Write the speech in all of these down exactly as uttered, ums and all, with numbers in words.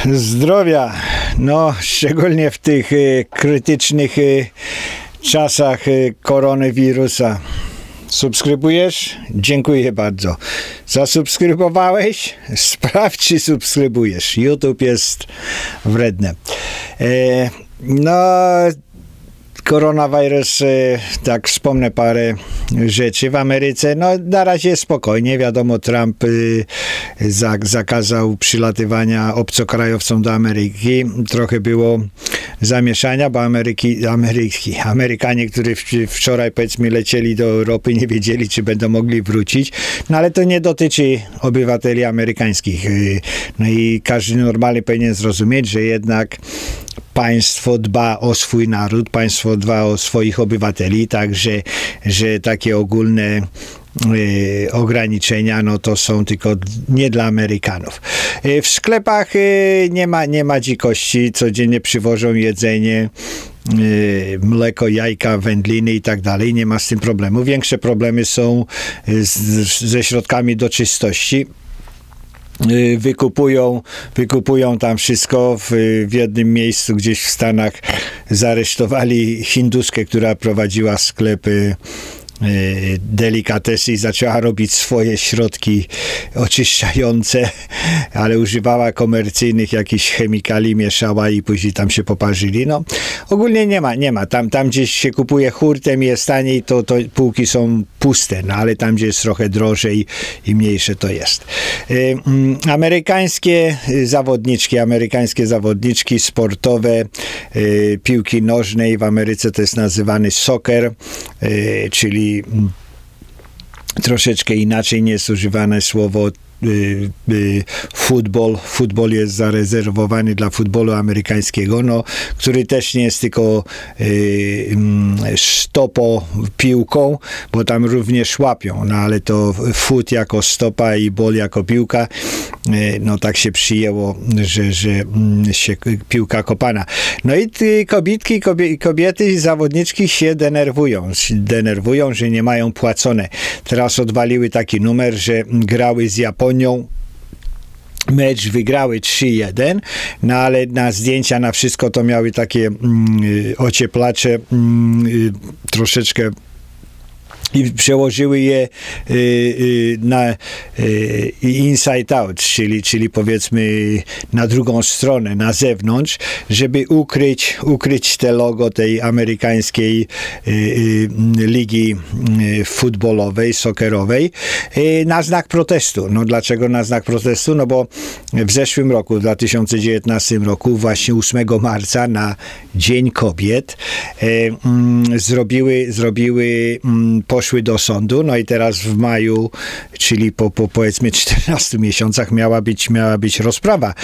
Zdrowia, no szczególnie w tych y, krytycznych y, czasach y, koronawirusa. Subskrybujesz? Dziękuję bardzo. Zasubskrybowałeś? Sprawdź, czy subskrybujesz. YouTube jest wredny. E, no, koronawirus, tak wspomnę parę rzeczy w Ameryce. No, na razie jest spokojnie. Wiadomo, Trump y, za, zakazał przylatywania obcokrajowcom do Ameryki. Trochę było zamieszania, bo Ameryki, Ameryki, Amerykanie, którzy wczoraj, powiedzmy, lecieli do Europy, nie wiedzieli, czy będą mogli wrócić. No, ale to nie dotyczy obywateli amerykańskich. Y, no i każdy normalny powinien zrozumieć, że jednak państwo dba o swój naród, państwo dba o swoich obywateli, także że takie ogólne y, ograniczenia, no to są tylko nie dla Amerykanów. Y, w sklepach y, nie ma, nie ma dzikości, codziennie przywożą jedzenie, y, mleko, jajka, wędliny i tak dalej, nie ma z tym problemu. Większe problemy są z, ze środkami do czystości. Wykupują, wykupują tam wszystko w, w jednym miejscu, gdzieś w Stanach zaresztowali Hinduskę, która prowadziła sklepy delikatesy i zaczęła robić swoje środki oczyszczające, ale używała komercyjnych jakichś chemikali, mieszała i później tam się poparzyli. No, ogólnie nie ma, nie ma. Tam, tam gdzieś się kupuje hurtem, jest taniej, to, to półki są puste, no ale tam, gdzie jest trochę drożej i mniejsze, to jest. Y, amerykańskie zawodniczki, amerykańskie zawodniczki sportowe, y, piłki nożnej, w Ameryce to jest nazywany soccer, y, czyli troszeczkę inaczej, nie jest używane słowo y, y, futbol. Futbol jest zarezerwowany dla futbolu amerykańskiego, no, który też nie jest tylko y, stopo piłką, bo tam również łapią, no ale to foot jako stopa i ball jako piłka, y, no tak się przyjęło, że, że y, się piłka kopana. No i ty, kobietki, kobie, kobiety, zawodniczki się denerwują, denerwują, że nie mają płacone. Teraz odwaliły taki numer, że grały z Japonią, mecz wygrały trzy jeden, no ale na zdjęcia, na wszystko to miały takie mm, ocieplacze, mm, troszeczkę i przełożyły je y, y, na y, inside out, czyli, czyli powiedzmy na drugą stronę, na zewnątrz, żeby ukryć, ukryć te logo tej amerykańskiej y, y, ligi y, futbolowej, soccerowej, y, na znak protestu. No dlaczego na znak protestu? No bo w zeszłym roku, w dwa tysiące dziewiętnastym roku, właśnie ósmego marca, na Dzień Kobiet, y, y, zrobiły, zrobiły y, poszły do sądu, no i teraz w maju, czyli po, po powiedzmy czternastu miesiącach miała być, miała być rozprawa.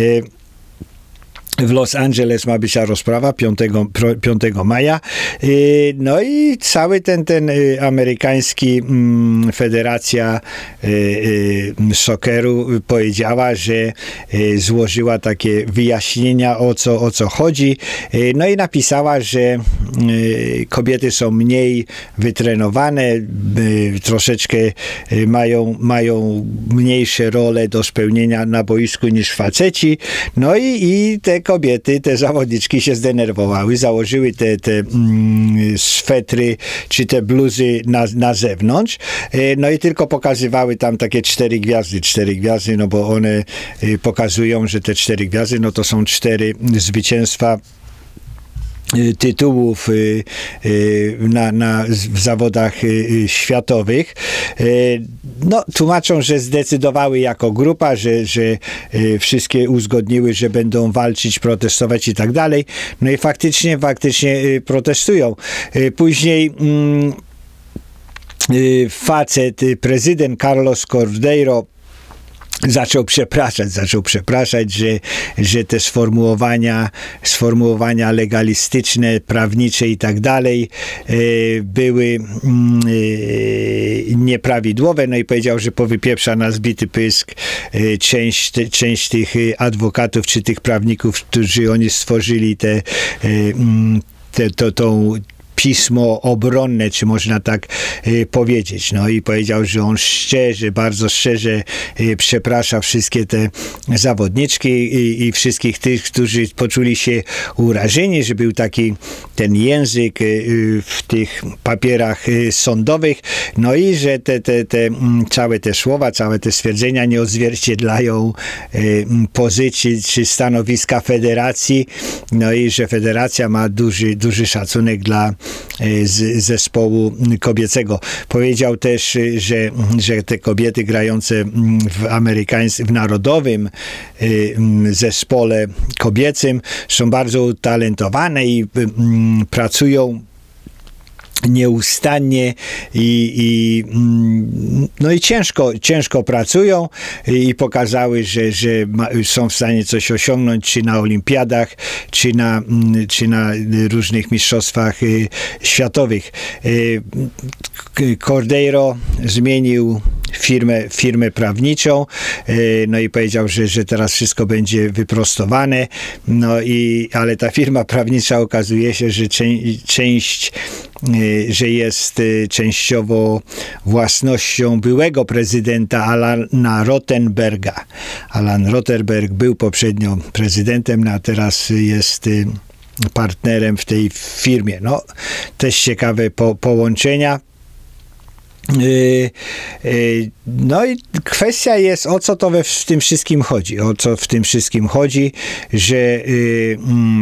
W Los Angeles ma być ta rozprawa piątego maja. No i cały ten, ten amerykański federacja socceru powiedziała, że złożyła takie wyjaśnienia, o co, o co chodzi. No i napisała, że kobiety są mniej wytrenowane, troszeczkę mają, mają mniejsze role do spełnienia na boisku niż faceci. No i, i te kobiety, te zawodniczki się zdenerwowały, założyły te, te mm, swetry czy te bluzy na, na zewnątrz, no i tylko pokazywały tam takie cztery gwiazdy, cztery gwiazdy, no bo one pokazują, że te cztery gwiazdy, no to są cztery zwycięstwa tytułów na, na, w zawodach światowych. No, tłumaczą, że zdecydowały jako grupa, że, że wszystkie uzgodniły, że będą walczyć, protestować i tak dalej. No i faktycznie, faktycznie protestują. Później mm, facet, prezydent Carlos Cordeiro zaczął przepraszać, zaczął przepraszać, że, że te sformułowania, sformułowania legalistyczne, prawnicze i tak dalej były nieprawidłowe, no i powiedział, że powykpieprza na zbity pysk część, część tych adwokatów czy tych prawników, którzy oni stworzyli te, te, to, tą pismo obronne, czy można tak powiedzieć. No i powiedział, że on szczerze, bardzo szczerze przeprasza wszystkie te zawodniczki i, i wszystkich tych, którzy poczuli się urażeni, że był taki ten język w tych papierach sądowych, no i że te, te, te całe te słowa, całe te stwierdzenia nie odzwierciedlają pozycji czy stanowiska federacji, no i że federacja ma duży, duży szacunek dla z, zespołu kobiecego. Powiedział też, że, że te kobiety grające w amerykańskim, w narodowym zespole kobiecym są bardzo utalentowane i pracują nieustannie i, i, no i ciężko, ciężko pracują i pokazały, że, że ma, są w stanie coś osiągnąć, czy na olimpiadach, czy na, czy na różnych mistrzostwach y, światowych. Y, Cordeiro zmienił firmę, firmę prawniczą, y, no i powiedział, że, że teraz wszystko będzie wyprostowane, no i, ale ta firma prawnicza okazuje się, że czę, część że jest częściowo własnością byłego prezydenta Alana Rothenberga. Alan Rothenberg był poprzednio prezydentem, a teraz jest partnerem w tej firmie. No, też ciekawe po, połączenia. No i kwestia jest, o co to we, w tym wszystkim chodzi. O co w tym wszystkim chodzi, że yy,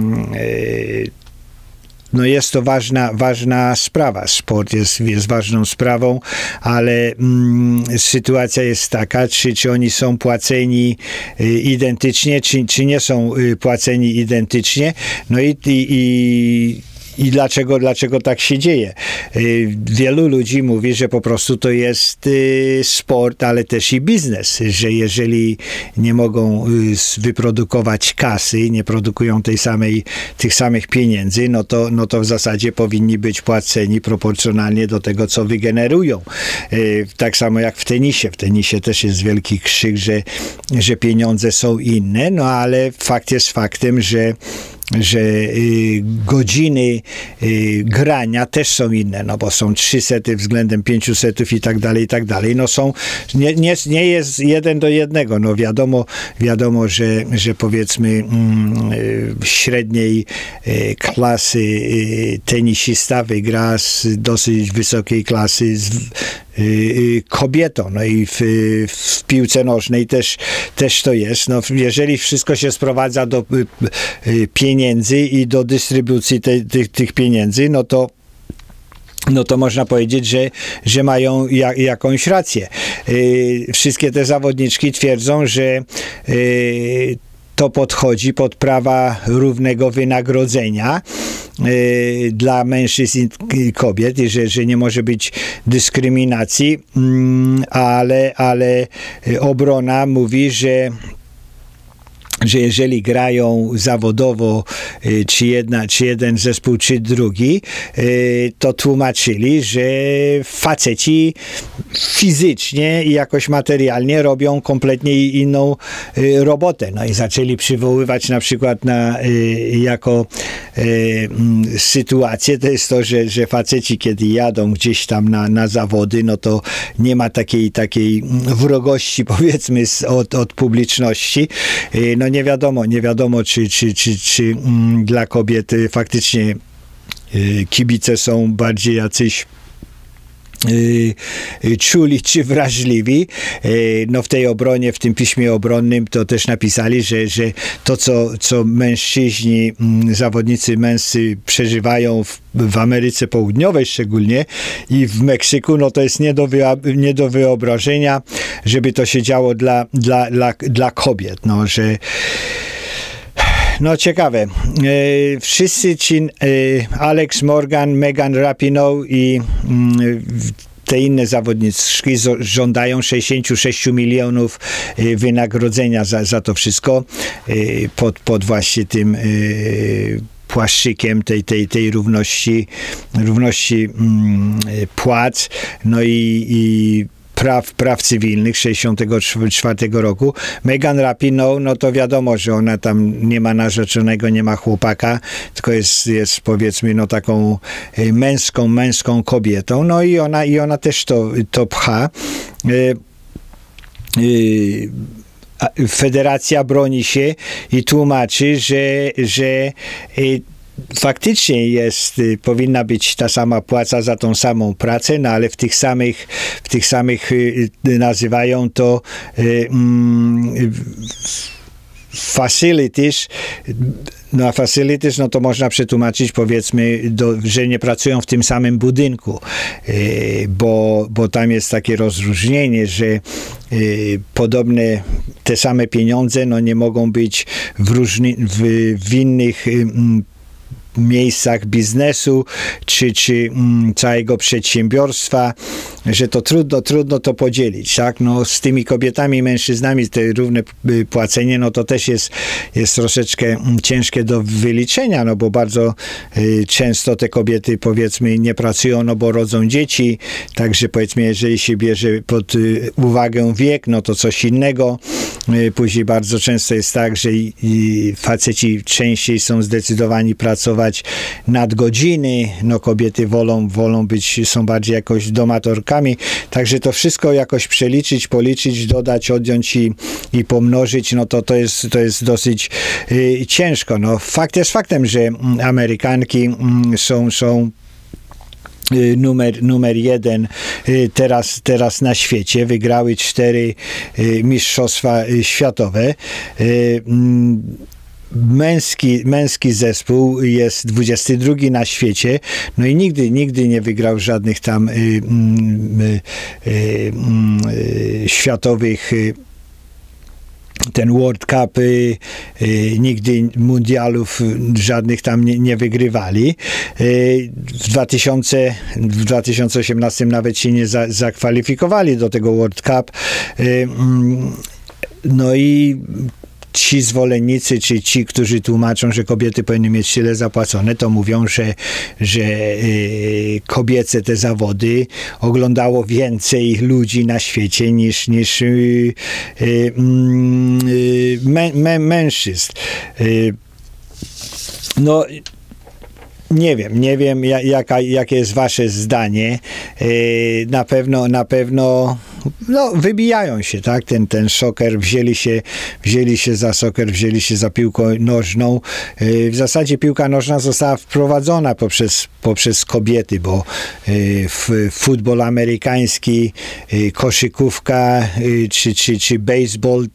yy, no jest to ważna, ważna sprawa. Sport jest, jest ważną sprawą, ale mm, sytuacja jest taka, czy, czy oni są płaceni y, identycznie, czy, czy nie są y, płaceni identycznie. No i, i, i I dlaczego, dlaczego tak się dzieje? Wielu ludzi mówi, że po prostu to jest sport, ale też i biznes, że jeżeli nie mogą wyprodukować kasy, nie produkują tej samej, tych samych pieniędzy, no to, no to w zasadzie powinni być płaceni proporcjonalnie do tego, co wygenerują. Tak samo jak w tenisie. W tenisie też jest wielki krzyk, że, że pieniądze są inne, no ale fakt jest faktem, że że y, godziny y, grania też są inne, no bo są trzy sety względem pięciu setów i tak dalej, i tak dalej. No są, nie, nie, nie jest jeden do jednego. No wiadomo, wiadomo, że, że powiedzmy mm, y, średniej y, klasy y, tenisista wygra z dosyć wysokiej klasy z, kobietą. No i w, w piłce nożnej też, też to jest. No, jeżeli wszystko się sprowadza do pieniędzy i do dystrybucji te, tych, tych pieniędzy, no to no to można powiedzieć, że, że mają jak, jakąś rację. Yy, wszystkie te zawodniczki twierdzą, że yy, to podchodzi pod prawa równego wynagrodzenia y, dla mężczyzn i kobiet, i że, że nie może być dyskryminacji, mm, ale, ale obrona mówi, że że jeżeli grają zawodowo, czy, jedna, czy jeden zespół, czy drugi, to tłumaczyli, że faceci fizycznie i jakoś materialnie robią kompletnie inną robotę. No i zaczęli przywoływać na przykład na, jako sytuację, to jest to, że, że faceci, kiedy jadą gdzieś tam na, na zawody, no to nie ma takiej, takiej wrogości, powiedzmy, od, od publiczności. No nie wiadomo, nie wiadomo, czy, czy, czy, czy mm, dla kobiet faktycznie y, kibice są bardziej jacyś czuli czy wrażliwi. No w tej obronie, w tym piśmie obronnym to też napisali, że, że to, co, co mężczyźni, zawodnicy męscy przeżywają w, w Ameryce Południowej szczególnie i w Meksyku, no to jest nie do, wyob- nie do wyobrażenia, żeby to się działo dla, dla, dla, dla kobiet. No, że No ciekawe. E, wszyscy ci e, Alex Morgan, Megan Rapinoe i mm, te inne zawodniczki żądają sześćdziesiąt sześć milionów e, wynagrodzenia za, za to wszystko e, pod, pod właśnie tym e, płaszczykiem tej, tej, tej równości, równości mm, płac. No i, i praw, praw cywilnych sześćdziesiątego czwartego roku. Megan Rapinoe, no to wiadomo, że ona tam nie ma narzeczonego, nie ma chłopaka, tylko jest, jest powiedzmy no taką męską, męską kobietą. No i ona, i ona też to, to pcha. Federacja broni się i tłumaczy, że, że faktycznie jest, powinna być ta sama płaca za tą samą pracę, no ale w tych samych, w tych samych nazywają to um, facilities. No a facilities, no to można przetłumaczyć, powiedzmy, do, że nie pracują w tym samym budynku, bo, bo tam jest takie rozróżnienie, że podobne, te same pieniądze, no nie mogą być w, różni, w, w innych miejscach biznesu, czy, czy mm, całego przedsiębiorstwa, że to trudno, trudno to podzielić, tak? No z tymi kobietami i mężczyznami te równe płacenie, no to też jest, jest troszeczkę ciężkie do wyliczenia, no bo bardzo y, często te kobiety, powiedzmy, nie pracują, no bo rodzą dzieci, także powiedzmy, jeżeli się bierze pod y, uwagę wiek, no to coś innego. Y, później bardzo często jest tak, że y, faceci częściej są zdecydowani pracować nadgodziny, no kobiety wolą, wolą być, są bardziej jakoś domatorkami, także to wszystko jakoś przeliczyć, policzyć, dodać, odjąć i, i pomnożyć, no to to jest, to jest dosyć y, ciężko. No, fakt jest faktem, że Amerykanki y, są, są Numer, numer jeden teraz, teraz na świecie. Wygrały cztery mistrzostwa światowe. Męski, męski zespół jest dwudziesty drugi na świecie, no i nigdy, nigdy nie wygrał żadnych tam y, y, y, y, światowych y, ten World Cup, y, y, nigdy mundialów żadnych tam nie, nie wygrywali. Y, w, dwutysięcznym, w dwa tysiące osiemnastym nawet się nie za, zakwalifikowali do tego World Cup. Y, y, no i ci zwolennicy, czy ci, którzy tłumaczą, że kobiety powinny mieć tyle zapłacone, to mówią, że, że y, kobiece te zawody oglądało więcej ludzi na świecie niż, niż y, y, y, mę, mę, mężczyzn. Y, no nie wiem, nie wiem jaka, jakie jest wasze zdanie. Na pewno, na pewno no, wybijają się, tak? Ten, ten soccer, wzięli się, wzięli się za soccer, wzięli się za piłkę nożną. W zasadzie piłka nożna została wprowadzona poprzez, poprzez kobiety, bo futbol amerykański, koszykówka, czy, czy, czy baseball,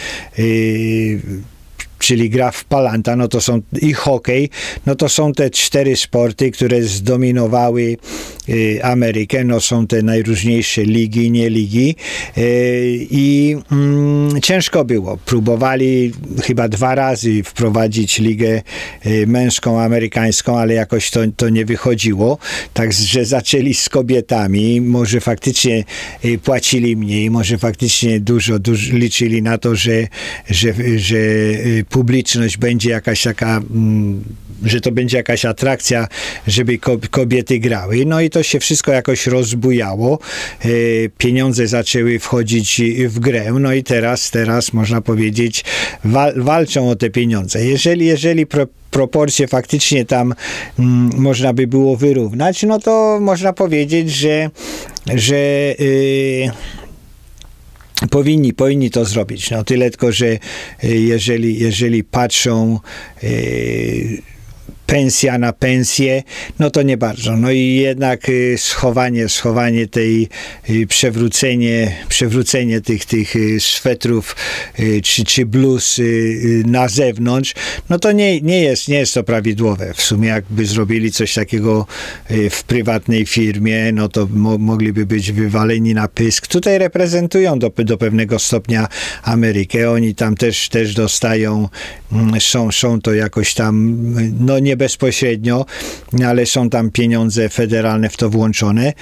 czyli gra w palanta, no to są i hokej, no to są te cztery sporty, które zdominowały y, Amerykę, no są te najróżniejsze ligi, nie ligi y, i mm, ciężko było. Próbowali chyba dwa razy wprowadzić ligę y, męską, amerykańską, ale jakoś to, to nie wychodziło, także zaczęli z kobietami, może faktycznie y, płacili mniej, może faktycznie dużo, dużo liczyli na to, że, że, że y, publiczność będzie jakaś taka, że to będzie jakaś atrakcja, żeby kobiety grały. No i to się wszystko jakoś rozbujało. Pieniądze zaczęły wchodzić w grę. No i teraz, teraz można powiedzieć, wal, walczą o te pieniądze. Jeżeli, jeżeli pro, proporcje faktycznie tam mm, można by było wyrównać, no to można powiedzieć, że, że yy, Powinni, powinni to zrobić. No tyle tylko, że jeżeli, jeżeli patrzą yy, pensja na pensję, no to nie bardzo. No i jednak y, schowanie, schowanie tej, y, przewrócenie, przewrócenie tych, tych y, swetrów y, czy, czy bluz y, y, na zewnątrz, no to nie, nie jest, nie jest to prawidłowe. W sumie jakby zrobili coś takiego y, w prywatnej firmie, no to mo, mogliby być wywaleni na pysk. Tutaj reprezentują do, do pewnego stopnia Amerykę. Oni tam też, też dostają, y, są, są to jakoś tam, no nie bezpośrednio, ale są tam pieniądze federalne w to włączone.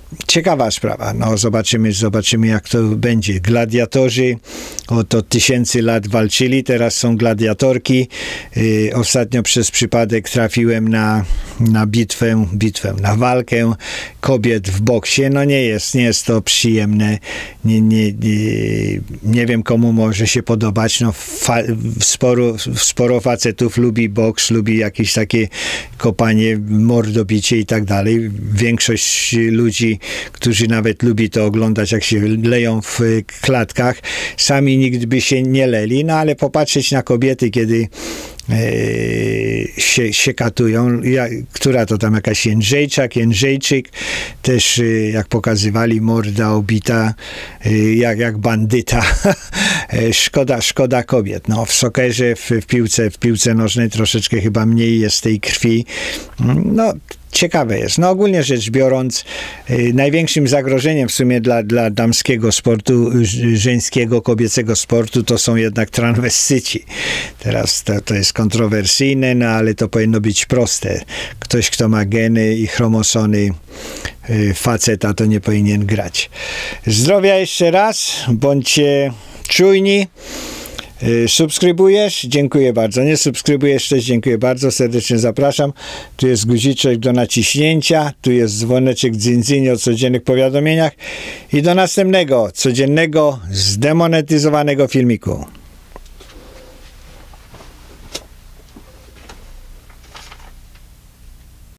ciekawa sprawa. No, zobaczymy, zobaczymy, jak to będzie. Gladiatorzy od, od tysięcy lat walczyli, teraz są gladiatorki. Yy, ostatnio przez przypadek trafiłem na, na bitwę, bitwę, na walkę kobiet w boksie. No nie jest, nie jest to przyjemne. Nie, nie, nie, nie wiem, komu może się podobać. No, fa, sporo, sporo facetów lubi boks, lubi jakieś takie kopanie, mordobicie i tak dalej. Większość ludzi, którzy nawet lubi to oglądać, jak się leją w klatkach, sami nigdy by się nie leli, no ale popatrzeć na kobiety, kiedy e, się, się katują, ja, która to tam jakaś Jędrzejczak, Jędrzejczyk, też e, jak pokazywali, morda obita, e, jak, jak bandyta. szkoda, szkoda kobiet. No, w sokerze, w, w piłce, w piłce nożnej troszeczkę chyba mniej jest tej krwi. No, ciekawe jest. No ogólnie rzecz biorąc, y, największym zagrożeniem w sumie dla, dla damskiego sportu, y, żeńskiego, kobiecego sportu to są jednak transwestyci. Teraz to, to jest kontrowersyjne, no ale to powinno być proste. Ktoś, kto ma geny i chromosomy y, faceta, to nie powinien grać. Zdrowia jeszcze raz, bądźcie czujni. Subskrybujesz? Dziękuję bardzo. Nie subskrybujesz też? Dziękuję bardzo. Serdecznie zapraszam. Tu jest guziczek do naciśnięcia. Tu jest dzwoneczek dzyń-dzyń o codziennych powiadomieniach. I do następnego, codziennego, zdemonetyzowanego filmiku.